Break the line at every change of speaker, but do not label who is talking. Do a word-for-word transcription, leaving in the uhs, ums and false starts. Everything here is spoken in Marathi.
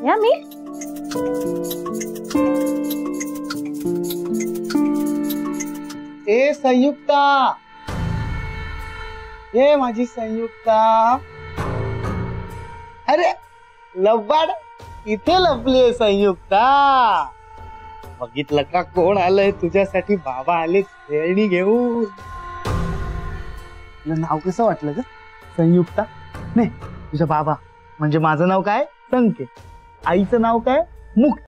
या मी
ए संयुक्ता, ए माझी संयुक्ता, अरे लब्बाड इथे लपलीये संयुक्ता. बघितलं का कोण आलंय तुझ्यासाठी? बाबा आले खेळणी घेऊन. तुला नाव कसं वाटलं ग संयुक्ता? नाही तुझा बाबा म्हणजे माझं नाव काय संकेत, आईचं नाव काय मुक्त.